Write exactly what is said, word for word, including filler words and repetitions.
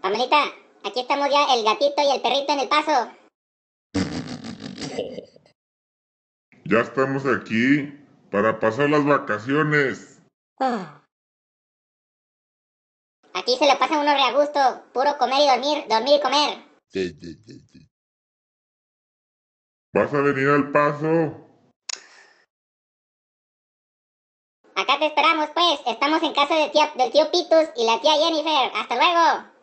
Pamelita, aquí estamos ya el gatito y el perrito en el paso. Ya estamos aquí para pasar las vacaciones. Aquí se lo pasa uno re a gusto, puro comer y dormir, dormir y comer. ¿Vas a venir al paso? Acá te esperamos pues, estamos en casa del tío, del tío Pitus y la tía Jennifer. Hasta luego.